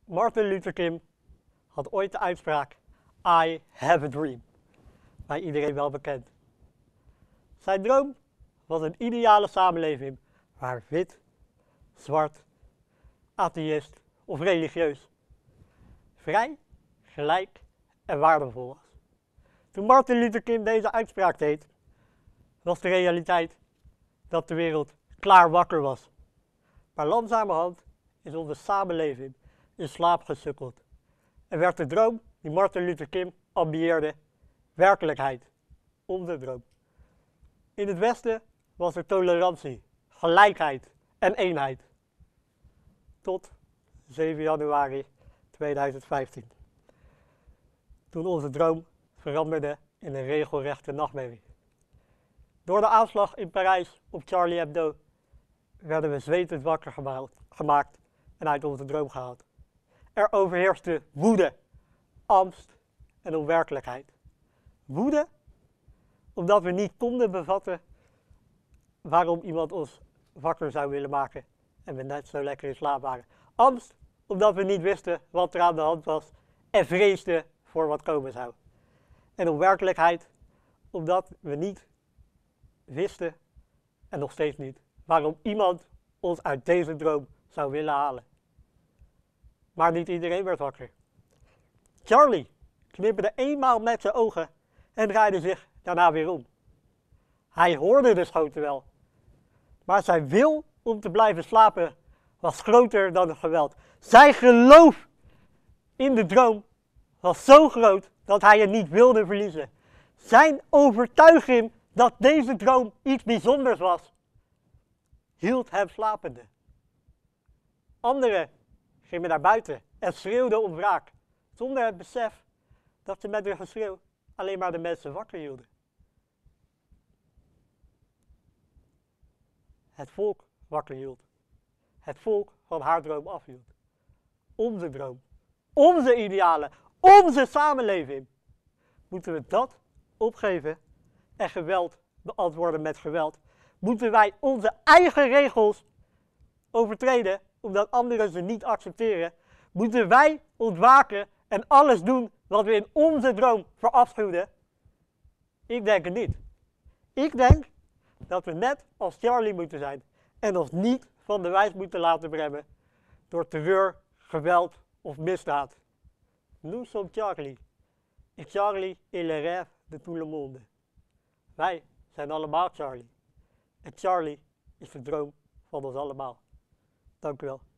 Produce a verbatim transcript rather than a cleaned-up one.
Martin Luther King had ooit de uitspraak I have a dream, bij iedereen wel bekend. Zijn droom was een ideale samenleving waar wit, zwart, atheïst of religieus vrij, gelijk en waardevol was. Toen Martin Luther King deze uitspraak deed, was de realiteit dat de wereld klaar wakker was. Maar langzamerhand is onze samenleving in slaap gesukkeld en werd de droom die Martin Luther King ambieerde werkelijkheid, onze droom. In het Westen was er tolerantie, gelijkheid en eenheid. Tot zeven januari tweeduizend vijftien. Toen onze droom veranderde in een regelrechte nachtmerrie. Door de aanslag in Parijs op Charlie Hebdo werden we zwetend wakker gemaakt en uit onze droom gehaald. Er overheerste woede, angst en onwerkelijkheid. Woede omdat we niet konden bevatten waarom iemand ons wakker zou willen maken en we net zo lekker in slaap waren. Angst omdat we niet wisten wat er aan de hand was en vreesden voor wat komen zou. En onwerkelijkheid omdat we niet wisten en nog steeds niet waarom iemand ons uit deze droom zou willen halen. Maar niet iedereen werd wakker. Charlie knipperde eenmaal met zijn ogen en draaide zich daarna weer om. Hij hoorde de schoten wel, maar zijn wil om te blijven slapen was groter dan het geweld. Zijn geloof in de droom was zo groot dat hij het niet wilde verliezen. Zijn overtuiging dat deze droom iets bijzonders was, hield hem slapende. Anderen gingen naar buiten en schreeuwden om wraak, zonder het besef dat ze met hun geschreeuw alleen maar de mensen wakker hielden. Het volk wakker hield. Het volk van haar droom afhield. Onze droom, onze idealen, onze samenleving. Moeten we dat opgeven en geweld beantwoorden met geweld? Moeten wij onze eigen regels overtreden omdat anderen ze niet accepteren? Moeten wij ontwaken en alles doen wat we in onze droom verafschuwden? Ik denk het niet. Ik denk dat we net als Charlie moeten zijn en ons niet van de wijs moeten laten bremmen door terreur, geweld of misdaad. Nous sommes Charlie. Et Charlie est le rêve de tout le monde. Wij zijn allemaal Charlie. En Charlie is de droom van ons allemaal. Dank u wel.